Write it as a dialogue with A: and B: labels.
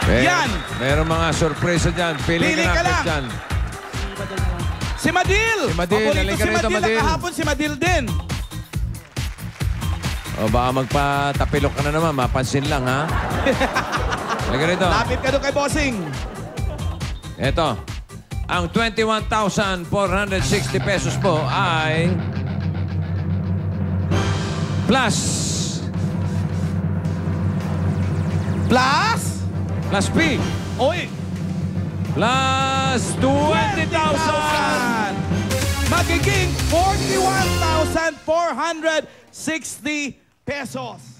A: Yan.
B: Meron mga sorpresa dyan. Pili ka lang. Dyan.
A: Si Madil.
B: Si Madil.
A: Paborito
B: Halika
A: si
B: rito,
A: Madil.
B: Madil.
A: Kahapon si Madil din.
B: O baka magpatapilok ka na naman. Mapansin lang, ha? Halika rito.
A: Lapit ka doon kay Bossing.
B: Ito. Ang 21,460 pesos po ay plus P.
A: Oy.
B: Plus 20,000.
A: Magiging 41,460 pesos.